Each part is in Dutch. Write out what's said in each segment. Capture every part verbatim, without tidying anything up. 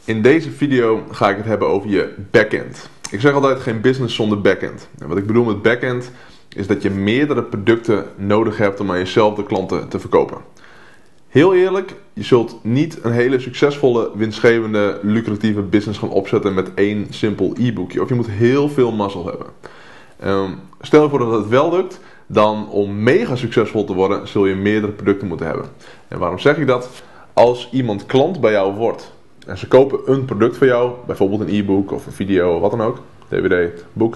In deze video ga ik het hebben over je backend. Ik zeg altijd geen business zonder backend. En wat ik bedoel met backend is dat je meerdere producten nodig hebt om aan jezelfde klanten te verkopen. Heel eerlijk, je zult niet een hele succesvolle, winstgevende, lucratieve business gaan opzetten met één simpel e-boekje. Of je moet heel veel mazzel hebben. Um, stel je voor dat het wel lukt, dan om mega succesvol te worden zul je meerdere producten moeten hebben. En waarom zeg ik dat? Als iemand klant bij jou wordt en ze kopen een product van jou, bijvoorbeeld een e-book of een video, wat dan ook, D V D, boek,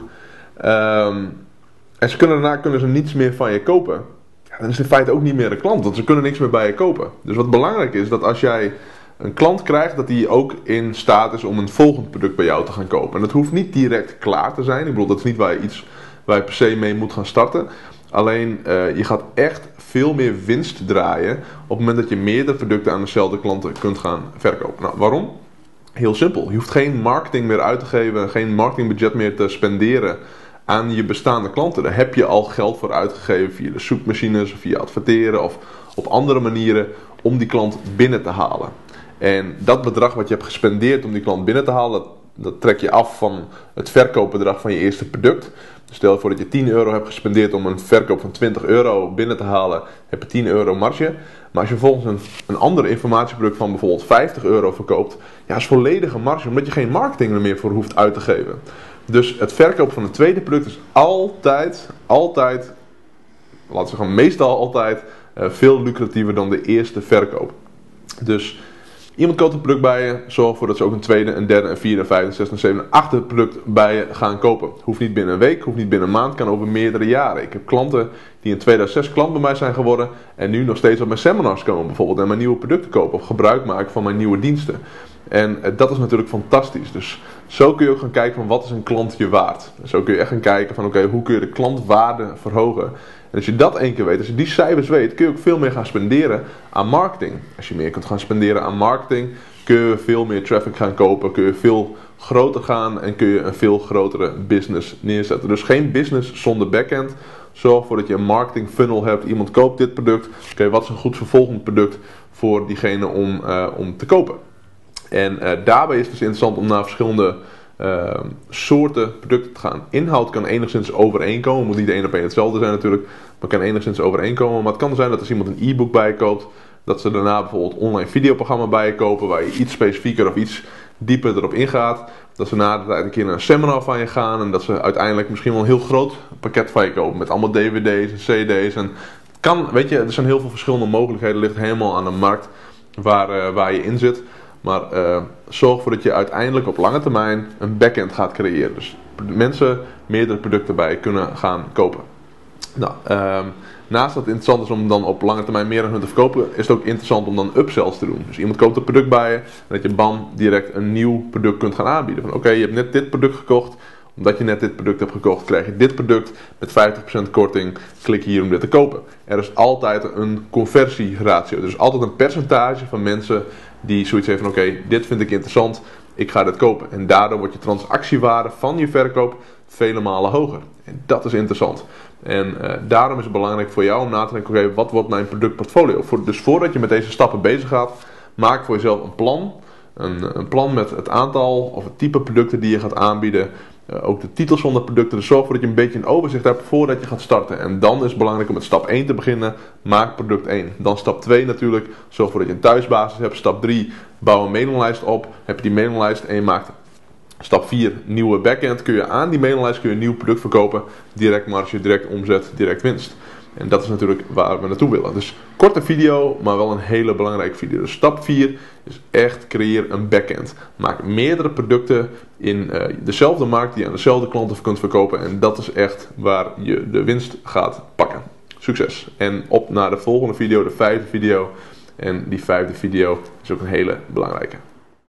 um, en ze kunnen daarna kunnen ze niets meer van je kopen, ja, dan is het in feite ook niet meer een klant, want ze kunnen niks meer bij je kopen. Dus wat belangrijk is, dat als jij een klant krijgt, dat die ook in staat is om een volgend product bij jou te gaan kopen. En dat hoeft niet direct klaar te zijn. Ik bedoel, dat is niet waar je iets waar je per se mee moet gaan starten. Alleen, uh, je gaat echt veel meer winst draaien op het moment dat je meerdere producten aan dezelfde klanten kunt gaan verkopen. Nou, waarom? Heel simpel. Je hoeft geen marketing meer uit te geven, geen marketingbudget meer te spenderen aan je bestaande klanten. Daar heb je al geld voor uitgegeven via de zoekmachines, of via adverteren of op andere manieren om die klant binnen te halen. En dat bedrag wat je hebt gespendeerd om die klant binnen te halen, dat, dat trek je af van het verkoopbedrag van je eerste product. Dus stel je voor dat je tien euro hebt gespendeerd om een verkoop van twintig euro binnen te halen, heb je tien euro marge. Maar als je vervolgens een, een ander informatieproduct van bijvoorbeeld vijftig euro verkoopt, ja, is volledige marge, omdat je geen marketing er meer voor hoeft uit te geven. Dus het verkoop van het tweede product is altijd, altijd, laten we zeggen meestal altijd, uh, veel lucratiever dan de eerste verkoop. Dus iemand koopt een product bij je, zorg ervoor dat ze ook een tweede, een derde, een vierde, een vijfde, een zesde, een zevende, een achtste product bij je gaan kopen. Hoeft niet binnen een week, hoeft niet binnen een maand, kan over meerdere jaren. Ik heb klanten die in tweeduizend zes klant bij mij zijn geworden en nu nog steeds op mijn seminars komen bijvoorbeeld en mijn nieuwe producten kopen of gebruik maken van mijn nieuwe diensten. En eh, dat is natuurlijk fantastisch. Dus zo kun je ook gaan kijken van wat is een klant je waard. En zo kun je echt gaan kijken van oké, okay, hoe kun je de klantwaarde verhogen. En als je dat één keer weet, als je die cijfers weet, kun je ook veel meer gaan spenderen aan marketing. Als je meer kunt gaan spenderen aan marketing, kun je veel meer traffic gaan kopen, kun je veel groter gaan en kun je een veel grotere business neerzetten. Dus geen business zonder backend. Zorg ervoor dat je een marketing funnel hebt. Iemand koopt dit product. Oké, okay, wat is een goed vervolgend product voor diegene om, uh, om te kopen? En uh, daarbij is het dus interessant om naar verschillende uh, soorten producten te gaan. Inhoud kan enigszins overeenkomen. Het moet niet één op één hetzelfde zijn natuurlijk. Maar kan enigszins overeenkomen. Maar het kan zijn dat als iemand een e-book bij je koopt, dat ze daarna bijvoorbeeld een online videoprogramma bij je kopen, waar je iets specifieker of iets dieper erop ingaat. Dat ze na de tijd een keer naar een seminar van je gaan. En dat ze uiteindelijk misschien wel een heel groot pakket van je kopen. Met allemaal D V D's en C D's. En het kan, weet je, er zijn heel veel verschillende mogelijkheden. Het ligt helemaal aan de markt waar, uh, waar je in zit. Maar uh, zorg ervoor dat je uiteindelijk op lange termijn een backend gaat creëren. Dus mensen meerdere producten bij je kunnen gaan kopen. Nou, um, naast dat het interessant is om dan op lange termijn meer aan hun te verkopen, is het ook interessant om dan upsells te doen. Dus iemand koopt een product bij je en dat je bam direct een nieuw product kunt gaan aanbieden. Van oké, okay, je hebt net dit product gekocht. Omdat je net dit product hebt gekocht, krijg je dit product met vijftig procent korting. Klik hier om dit te kopen. Er is altijd een conversieratio. Dus altijd een percentage van mensen die zoiets heeft van oké, okay, dit vind ik interessant, ik ga dit kopen. En daardoor wordt je transactiewaarde van je verkoop vele malen hoger. En dat is interessant. En uh, daarom is het belangrijk voor jou om na te denken, oké, okay, wat wordt mijn productportfolio? Voor, dus voordat je met deze stappen bezig gaat, maak voor jezelf een plan. Een, een plan met het aantal of het type producten die je gaat aanbieden. Uh, ook de titels van de producten. Dus zorg ervoor dat je een beetje een overzicht hebt voordat je gaat starten. En dan is het belangrijk om met stap één te beginnen. Maak product één. Dan stap twee natuurlijk. Zorg ervoor dat je een thuisbasis hebt. Stap drie. Bouw een mailinglijst op. Heb je die mailinglijst en je maakt stap vier. Nieuwe backend. Kun je aan die mailinglijst kun je een nieuw product verkopen. Direct marge, direct omzet, direct winst. En dat is natuurlijk waar we naartoe willen. Dus korte video, maar wel een hele belangrijke video. Dus stap vier is echt creëer een backend. Maak meerdere producten in uh, dezelfde markt die je aan dezelfde klanten kunt verkopen. En dat is echt waar je de winst gaat pakken. Succes! En op naar de volgende video, de vijfde video. En die vijfde video is ook een hele belangrijke.